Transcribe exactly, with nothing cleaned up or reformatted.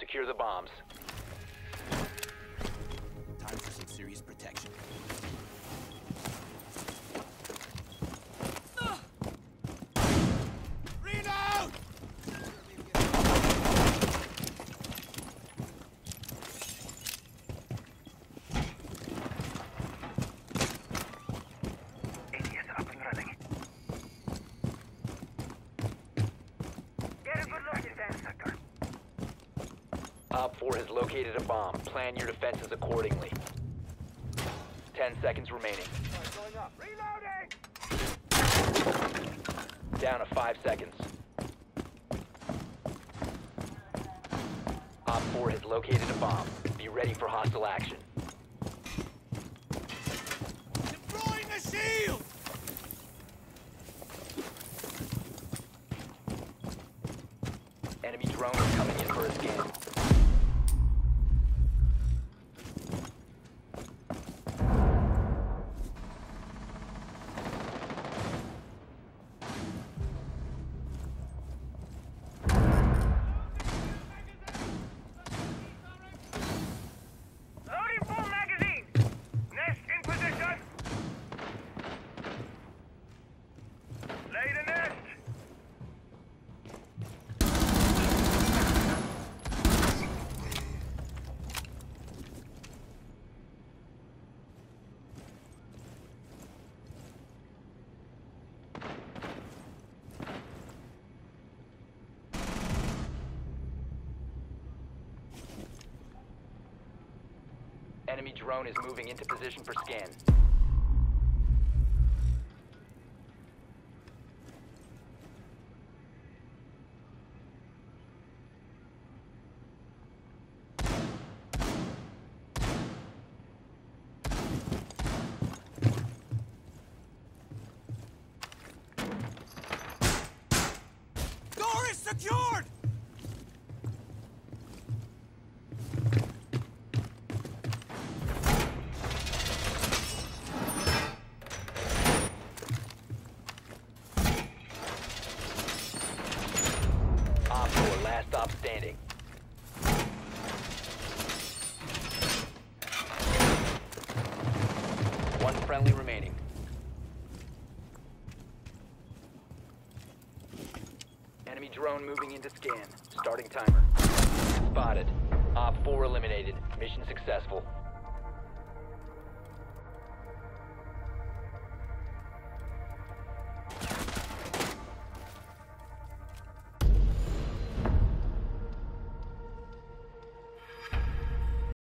secure the bombs. Time for some serious protection. Reload! A C S up and running. Get a good look at that sector. Op four has located a bomb. Plan your defenses accordingly. Ten seconds remaining. Going up. Reloading! Down to five seconds. Op four has located a bomb. Be ready for hostile action. Deploying a shield! Enemy drone is coming in for a scan. Loading full magazine! Nest in position! Lay the nest! Enemy drone is moving into position for scan. Door is secured! Op four, last stop standing. One friendly remaining. Enemy drone moving into scan. Starting timer. Spotted. Op four eliminated. Mission successful.